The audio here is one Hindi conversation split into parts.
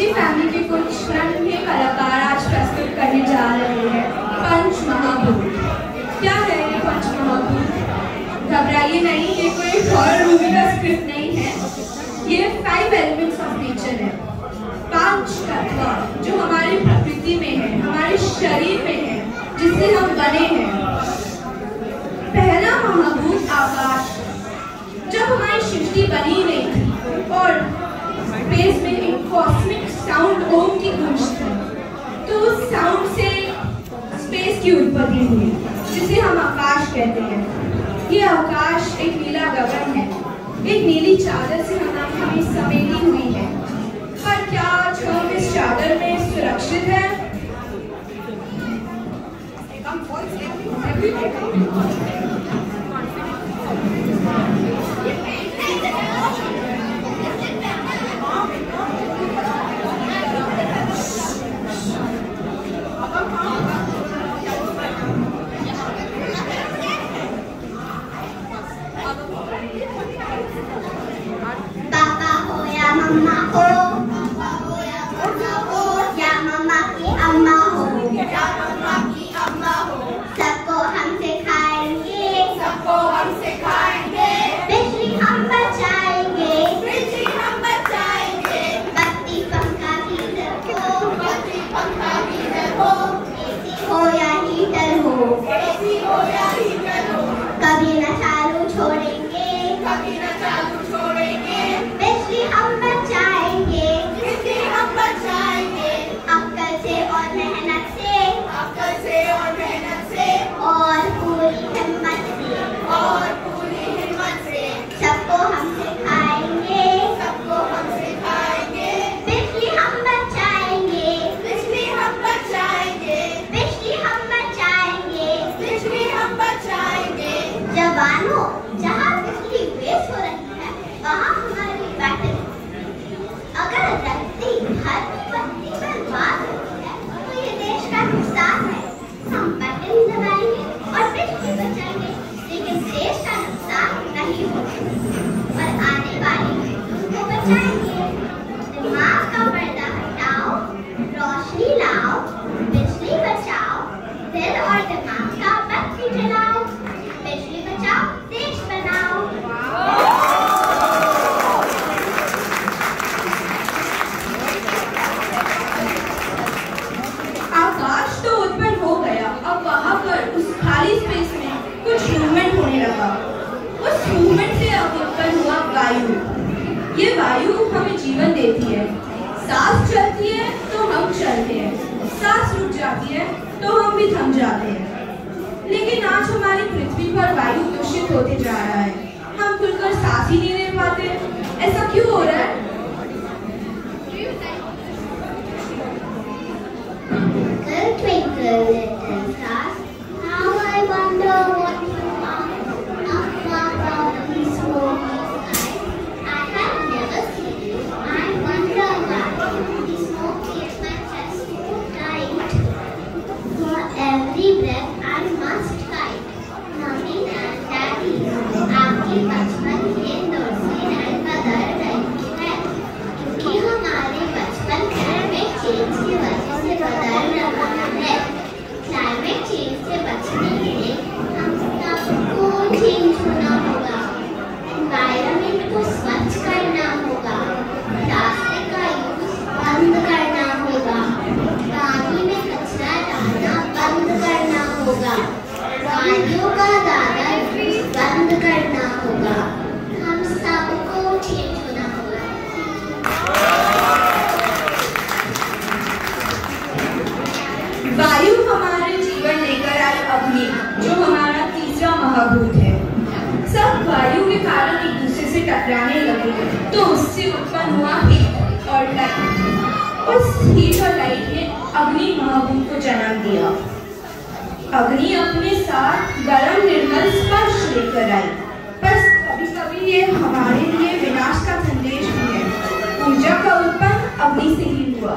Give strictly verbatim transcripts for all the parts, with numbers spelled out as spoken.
फैमिली के कुछ नन्हे कलाकार आज प्रस्तुत करने जा रहे हैं पंच महाभूत। क्या है ये पंच महाभूत? घबराइए नहीं, ये कोई हॉरर मूवी का स्क्रिप्ट नहीं है। ये फाइव एलिमेंट्स ऑफ नेचर है, पांच तत्व जो हमारी प्रकृति में है, हमारे शरीर में है, जिससे हम बने हैं। पहला महाभूत आकाश। जब हमारी सृष्टि बनी नहीं थी और स्पेस में एक कॉस्मिक साउंड ओम की गूंज थी, तो उस साउंड से स्पेस की उत्पत्ति हुई, जिसे हम आकाश कहते हैं। ये आकाश एक नीला गगन है, एक नीली चादर से हमें समेटी हुई है। पर क्या आज हम इस चादर में सुरक्षित हैं? पापा हो या मम्मा हो, या मम्मा की अम्मा हो, सबको हम सिखाएंगे, सबको हम सिखाएंगे, बिजली हम बचाएंगे, बिजली हम बचाएंगे, बत्ती पंखा हीटर हो, बत्ती पंखा हीटर हो, एसी हो या हीटर हो, एसी हो या हीटर हो, कभी न चालू छोड़ेंगे, कभी न चालू छोड़ेंगे, बिजली हम बचाएंगे, बिजली हम बचाएंगे, अक्ल से और मेहनत से, अक्ल से और मेहनत से, और पूरी हिम्मत से, और पूरी हिम्मत से, सबको हम सिखाएंगे, सबको हम सिखाएंगे, बिजली हम बचाएंगे, बिजली हम बचाएंगे, बिजली हम बचाएंगे। बिजली हम बचाएंगे। जवानों, जहाँ बिजली वेस्ट हो रही है, वहाँ हमारी बैटरी। अगर रत्ती हर बत्ती बर्बाद होती है, तो ये देश का नुकसान है। हम बैटरी लगाएंगे और बिजली बचाएंगे, लेकिन देश का नुकसान नहीं होगा और आने वाली पीढ़ियों को बचाएंगे। दिमाग का पर्दा हटाओ, रोशनी लाओ, बिजली बचाओ, दिल और दिमाग का बत्ती जलाओ, बिजली बचाओ, देश बनाओ। आकाश तो उत्पन्न हो गया, अब वहां पर उस खाली स्पेस में कुछ मूवमेंट होने लगा। उस मूवमेंट से अब उत्पन्न हुआ वायु। ये वायु हमें जीवन देती है। सांस चलती है तो हम चलते हैं, सांस रुक जाती है तो हम भी थम जाते हैं। लेकिन आज हमारी पृथ्वी पर वायु दूषित होते जा रहा है, हम खुलकर सांस ही नहीं ले पाते। ऐसा क्यों हो रहा है? Twinkle, little stars, how I wonder what you are up above the smoky sky. I have never seen you. I wonder why the smoke makes my chest so tight. For every breath I must fight. Mommy and Daddy, आपके बचपन के दोस्ती नहीं बदल रही है, क्योंकि हमारे बचपन क्लाइमेट चेंज की वजह से बदल रहा है। क्लाइमेट चेंज से बचने के लिए हम सबको चेंज होना होगा, एनवायरनमेंट को स्वच्छ करना होगा, प्लास्टिक का यूज बंद करना होगा, पानी में कचरा डालना बंद करना होगा, गाड़ियों का ज़्यादा यूज बंद करना होगा। हम सबको चेंज होना होगा। वायु हमारे जीवन लेकर आई अग्नि, जो हमारा तीसरा महाभूत है। सब वायु के कारण एक दूसरे से टकराने लगे, तो उससे उत्पन्न हुआ हीट और लाइट। उस हीट और लाइट ने अग्नि महाभूत को जन्म दिया। अग्नि अपने साथ गर्म निर्मल स्पर्श लेकर आई, पर कभी कभी ये हमारे लिए विनाश का संदेश भी है। ऊर्जा का उत्पन्न अग्नि से ही हुआ।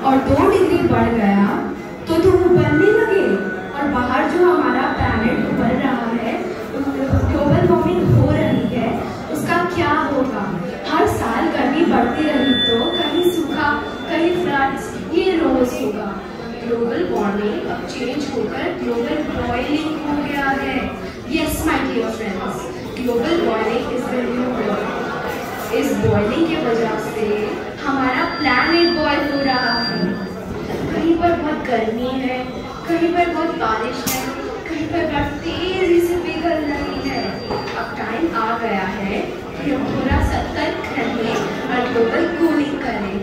और दो डिग्री बढ़ गया तो तो वो बढ़ने लगे, और बाहर जो हमारा प्लैनेट बढ़ रहा है, ग्लोबल वार्मिंग हो रही है, उसका क्या होगा? हर साल गर्मी बढ़ती रही तो कहीं सूखा, कहीं फ्लड्स, ये रोज होगा। ग्लोबल वार्मिंग अब चेंज होकर ग्लोबल बॉइलिंग हो गया है। Yes my dear friends, global warming is the new world. इस बॉइलिंग की वजह से हमारा प्लैनेट बॉयल हो रहा है। कहीं पर बहुत गर्मी है, कहीं पर बहुत बारिश है, कहीं पर बहुत तेजी से पिघल रही है। अब टाइम आ गया है कि हम थोड़ा सतर्क रहें और ग्लोबल कूलिंग करें।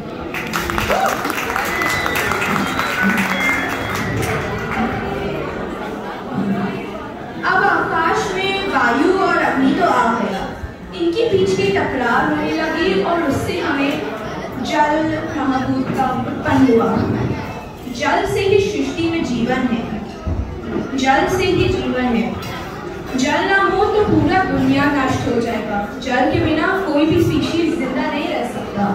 अब आकाश में वायु और अग्नि तो आ गया, इनके बीच की टकरार होने लगी और उससे हमें जल महाभूत का उत्पन्न हुआ। जल से ही सृष्टि में जीवन है, जल से ही जीवन है। जल ना हो तो पूरा दुनिया नष्ट हो जाएगा। जल के बिना कोई भी स्पीशीज जिंदा नहीं रह सकता।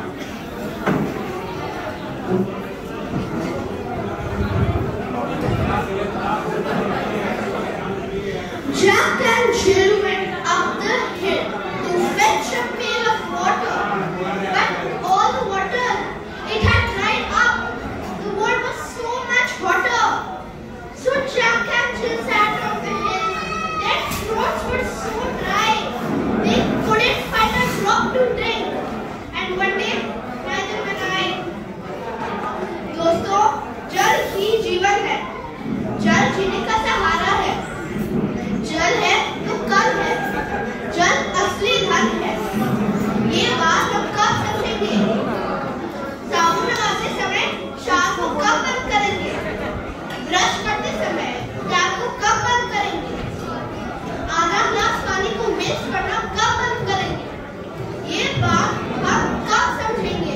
Jack and Jill went up the hill to fetch a pail of water, but all the water, it had dried up. The water was so much hotter. So Jack and Jill sat on the hill. Their throats were so dry, they couldn't find a drop to drink. And one day, neither could I. दोस्तों, जल ही जीवन है। जल जीने का सहारा है। जल है तो कल है। जल असली धन है। ये बात हम कब समझेंगे? साबुन लगाते समय शाम को कब बंद करेंगे? ब्रश करते समय टैप को कब बंद करेंगे? आधा ग्लास पानी को वेस्ट करना कब बंद करेंगे? ये बात हम कब समझेंगे?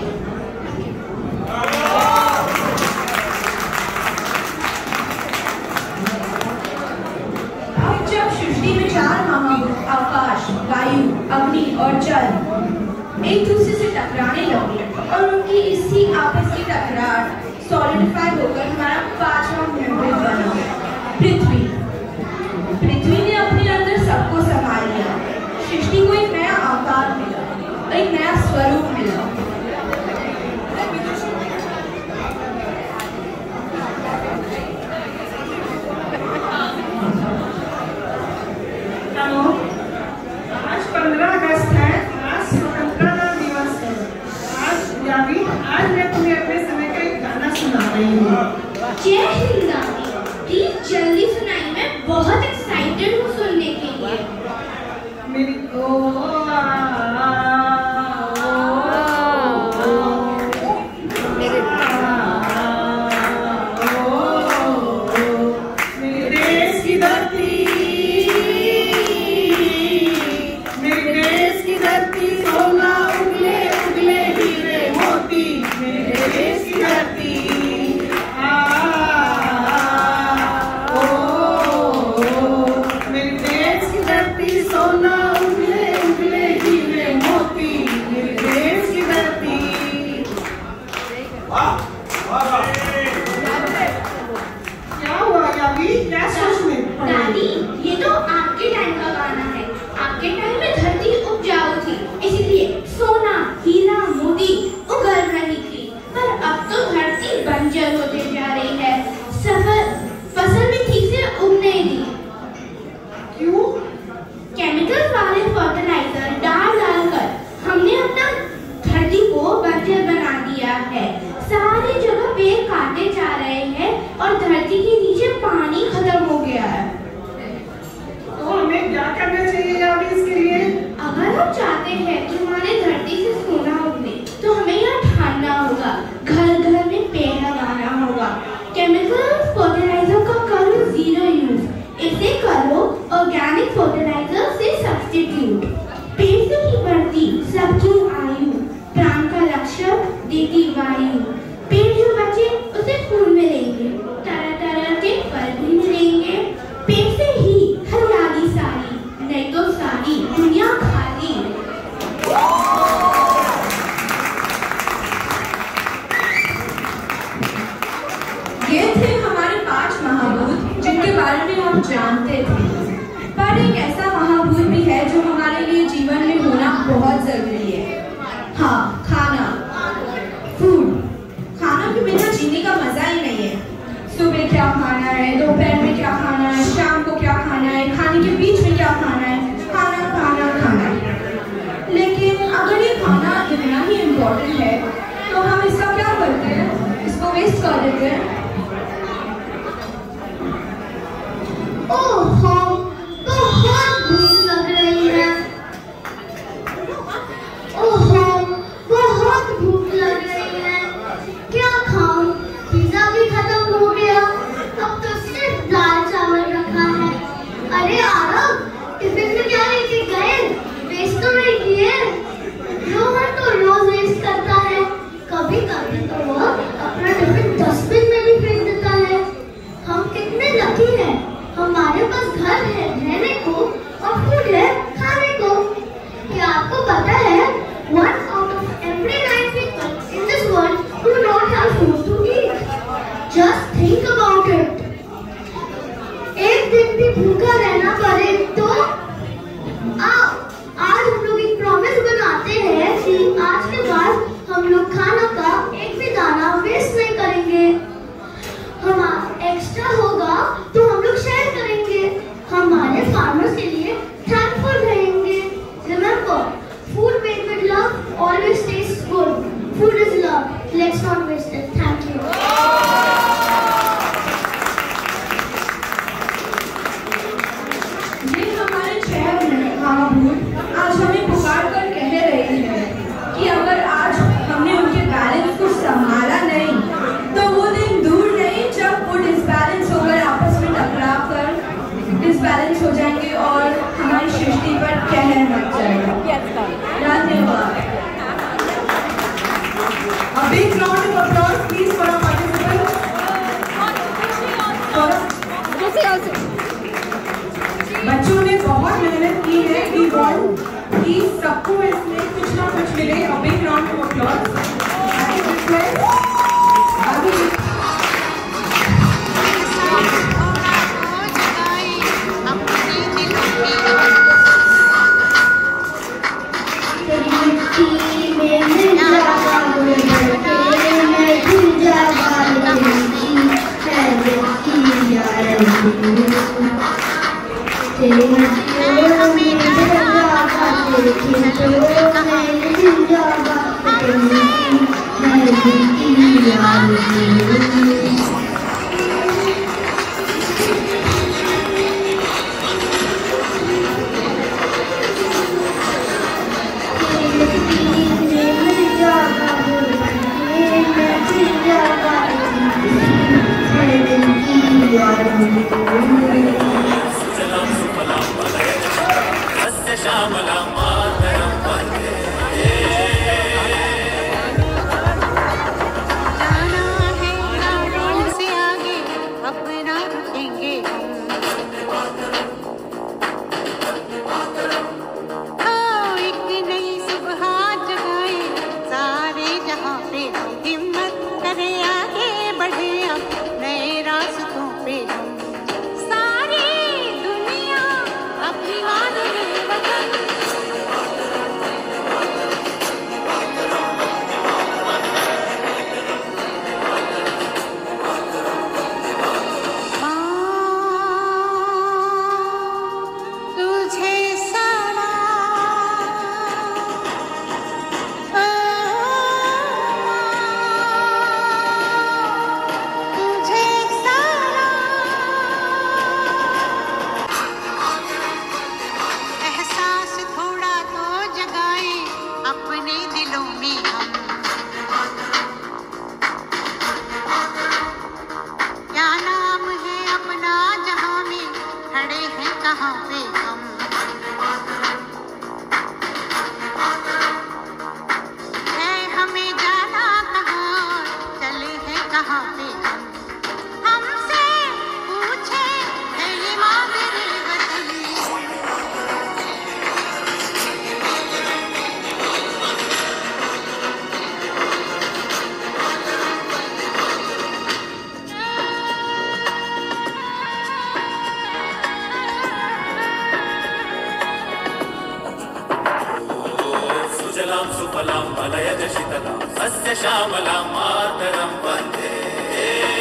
अब जब सृष्टि में चार महाभूत आकाश, वायु, अग्नि और जल एक दूसरे से टकराने लगे और उनकी इसी आपस की टकरार सॉलिडिफाई होकर हमारा पांचवा मेंबर बना, पृथ्वी। पृथ्वी ने अपने अंदर सबको संभाल लिया। सृष्टि को एक नया आकार मिला, एक नया स्वरूप मिला। आज पंद्रह अगस्त है, आज स्वतंत्रता दिवस है। आज यानी आज मैं तुम्हें अपने समय का एक गाना सुना रही हूँ। जय हिंद दादी, प्लीज जल्दी सुनाइए, मैं बहुत एक्साइटेड हूँ सुनने के लिए। मेरी ओ आ, ओ, ओ, मेरे मेरे देश की धरती, मेरे देश की धरती, सोना उगले उगले हीरे मोती, मेरे देश की धरती। आ, ओ, मेरे देश की धरती, सोना उगले उगले हीरे मोती, मेरे देश की धरती। क्या हुआ यावी? क्या सोच में पड़ गई? दादी, ये तो आपके टाइम का गाना है। आपके टाइम में धरती उपजाऊ थी, इसलिए सोना, हीरा, मोती उगल रही थी। पर अब तो धरती बंजर होते जा रही है। सफल फसल भी ठीक से उग नहीं रही। क्यों? केमिकल वाले फर्टिलाइजर डाल डालकर हमने अपना धरती को बंजर बना दिया है। सारी जगह पेड़ काटे जा रहे हैं और धरती के नीचे पानी खत्म हो गया है। तो हमें क्या करना चाहिए यावी इसके लिए? अगर हम चाहते हैं कि हमारे धरती से सोना उगने, तो हमें यह ठानना होगा, घर घर में पेड़ लगाना होगा। केमिकल फर्टिलाइजर का करो जीरो यूज, इसे करो ऑर्गेनिक फर्टिलाइजर से सब्स्टिट्यूट। पेड़ से ही बढ़ती सबकी आयु, प्राण का रक्षक देती वायु। पेड़ जो बचे उसे फूल मिलेंगे, तरह तरह के फल भी मिलेंगे। पेड़ से ही हरियाली सारी, नहीं तो सारी दुनिया खाली। जानते थे। पर एक ऐसा महाभूत भी है जो हमारे लिए जीवन में होना बहुत जरूरी है। हाँ, खाना, फूड। खाना के बिना जीने का मजा ही नहीं है। सुबह क्या खाना है, दोपहर में क्या खाना है, शाम को क्या खाना है, खाने के बीच में क्या खाना है, खाना खाना खाना। लेकिन अगर ये खाना इतना ही इम्पोर्टेंट है तो हम इसका क्या करते हैं? इसको वेस्ट कर देते हैं। ओह, बहुत भूख लग रही है। ओह, बहुत भूख लग रही है। क्या खाऊं? पिज्जा भी खत्म हो गया, अब तो सिर्फ दाल चावल रखा है। अरे आरव, टिफिन में क्या लेके गए? वेस्ट तो नहीं किए? रोहन तो रोज वेस्ट करता है। कभी कभी तो वो अपना टिफिन डस्टबिन में भी फेंक देता है। हम कितने लकी हैं, हमारे पास घर है रहने को और फूड है खाने को। क्या आपको पता है, one out of every nine people in this world do not have food to eat. Just think about it. एक दिन भी भूखा रहना पड़े तो आओ, आज हम लोग एक प्रॉमिस बनाते हैं कि आज के बाद हम लोग खाना का एक भी दाना वेस्ट नहीं करेंगे। हमारा एक्स्ट्रा होगा तो हम लोग शेयर करेंगे, हमारे फार्मर्स के लिए थैंकफुल रहेंगे। Remember, food made with love always tastes good. Food is love, let's not waste it. Thank you. ये हमारे छह महाभूत आज हमें पुकार कर कह रहे हैं कि अगर आज हमने उनके बैलेंस को संभाला नहीं तो वो दिन दूर नहीं जब वो डिसबैलेंस होकर आपस में टकरा कर डिसबैलेंस हो जाएंगे और हमारी सृष्टि पर कहर मच जाएगा। धन्यवाद। A big round of applause please for our participants. बच्चों ने बहुत मेहनत की है। We want कि सबको इसमें कुछ ना कुछ मिले। A big round of applause. I request अभी सुजलां सुफलां मलयज शीतलां सस्यश्यामलां मातरं वन्दे